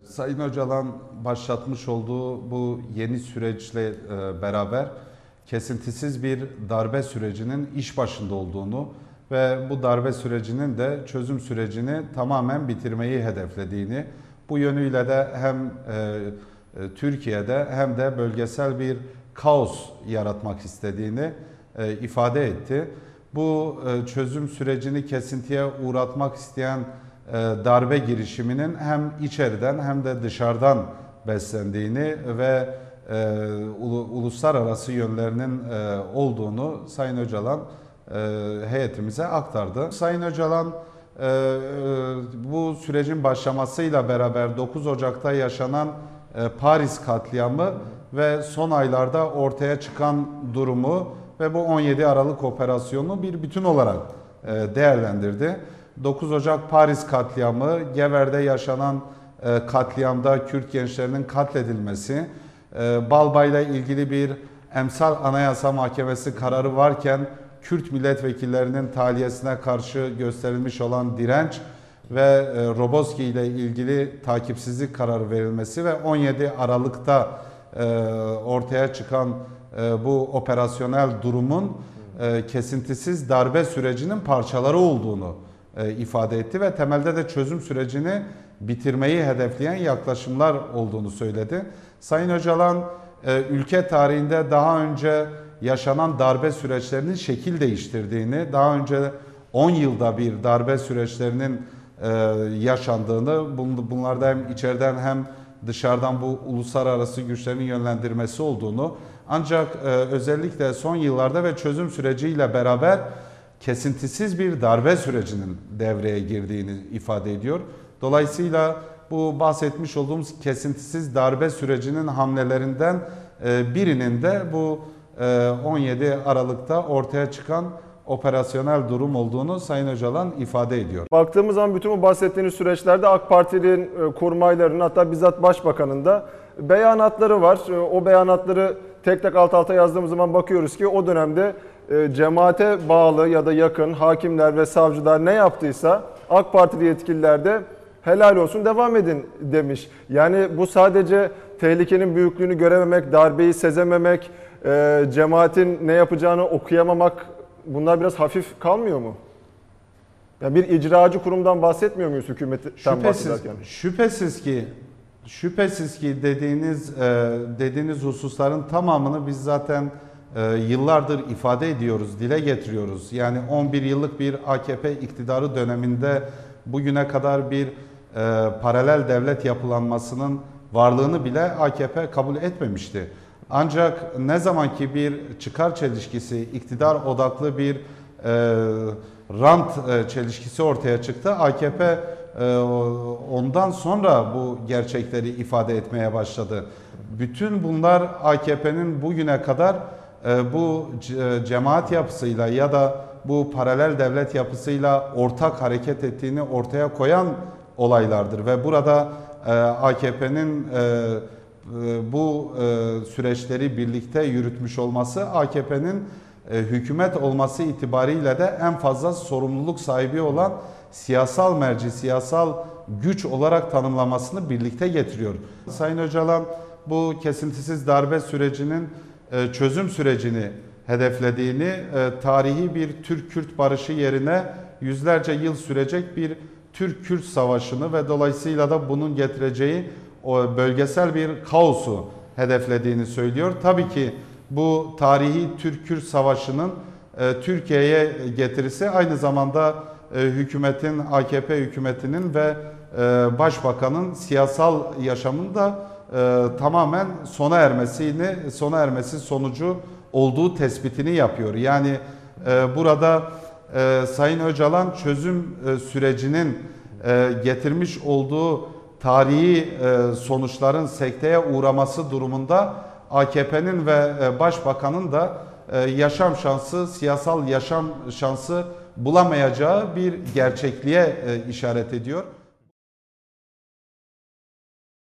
Sayın Öcalan başlatmış olduğu bu yeni süreçle beraber kesintisiz bir darbe sürecinin iş başında olduğunu ve bu darbe sürecinin de çözüm sürecini tamamen bitirmeyi hedeflediğini, bu yönüyle de hem Türkiye'de hem de bölgesel bir kaos yaratmak istediğini ifade etti. Bu çözüm sürecini kesintiye uğratmak isteyen darbe girişiminin hem içeriden hem de dışarıdan beslendiğini ve uluslararası yönlerinin olduğunu Sayın Öcalan heyetimize aktardı. Sayın Öcalan bu sürecin başlamasıyla beraber 9 Ocak'ta yaşanan Paris katliamı ve son aylarda ortaya çıkan durumu ve bu 17 Aralık operasyonunu bir bütün olarak değerlendirdi. 9 Ocak Paris katliamı, Gever'de yaşanan katliamda Kürt gençlerinin katledilmesi, Balbay'la ilgili bir emsal anayasa mahkemesi kararı varken Kürt milletvekillerinin tahliyesine karşı gösterilmiş olan direnç ve Roboski ile ilgili takipsizlik kararı verilmesi ve 17 Aralık'ta ortaya çıkan bu operasyonel durumun kesintisiz darbe sürecinin parçaları olduğunu ifade etti ve temelde de çözüm sürecini bitirmeyi hedefleyen yaklaşımlar olduğunu söyledi. Sayın Öcalan ülke tarihinde daha önce yaşanan darbe süreçlerinin şekil değiştirdiğini, daha önce 10 yılda bir darbe süreçlerinin yaşandığını, bunlarda hem içeriden hem dışarıdan bu uluslararası güçlerin yönlendirmesi olduğunu, ancak özellikle son yıllarda ve çözüm süreciyle beraber kesintisiz bir darbe sürecinin devreye girdiğini ifade ediyor. Dolayısıyla bu bahsetmiş olduğumuz kesintisiz darbe sürecinin hamlelerinden birinin de bu 17 Aralık'ta ortaya çıkan operasyonel durum olduğunu Sayın Öcalan ifade ediyor. Baktığımız zaman bütün bu bahsettiğiniz süreçlerde AK Parti'nin kurmaylarının, hatta bizzat Başbakan'ın da beyanatları var. O beyanatları tek tek alt alta yazdığımız zaman bakıyoruz ki o dönemde cemaate bağlı ya da yakın hakimler ve savcılar ne yaptıysa AK Partili yetkililer de helal olsun devam edin demiş. Yani bu sadece tehlikenin büyüklüğünü görememek, darbeyi sezememek, cemaatin ne yapacağını okuyamamak, bunlar biraz hafif kalmıyor mu? Yani bir icracı kurumdan bahsetmiyor muyuz hükümetten bahsederken? Şüphesiz ki dediğiniz hususların tamamını biz zaten yıllardır ifade ediyoruz, dile getiriyoruz. Yani 11 yıllık bir AKP iktidarı döneminde bugüne kadar bir paralel devlet yapılanmasının varlığını bile AKP kabul etmemişti. Ancak ne zamanki bir çıkar çelişkisi, iktidar odaklı bir rant çelişkisi ortaya çıktı, AKP ondan sonra bu gerçekleri ifade etmeye başladı. Bütün bunlar AKP'nin bugüne kadar bu cemaat yapısıyla ya da bu paralel devlet yapısıyla ortak hareket ettiğini ortaya koyan olaylardır ve burada AKP'nin bu süreçleri birlikte yürütmüş olması, AKP'nin hükümet olması itibariyle de en fazla sorumluluk sahibi olan siyasal merci, siyasal güç olarak tanımlamasını birlikte getiriyor. Sayın Öcalan bu kesintisiz darbe sürecinin çözüm sürecini hedeflediğini, tarihi bir Türk-Kürt barışı yerine yüzlerce yıl sürecek bir Türk-Kürt savaşını ve dolayısıyla da bunun getireceği o bölgesel bir kaosu hedeflediğini söylüyor. Tabii ki bu tarihi Türk-Kürt savaşının Türkiye'ye getirisi aynı zamanda hükümetin, AKP hükümetinin ve Başbakan'ın siyasal yaşamını da tamamen sona ermesi sonucu olduğu tespitini yapıyor. Yani burada Sayın Öcalan çözüm sürecinin getirmiş olduğu tarihi sonuçların sekteye uğraması durumunda AKP'nin ve Başbakan'ın da yaşam şansı, siyasal yaşam şansı bulamayacağı bir gerçekliğe işaret ediyor.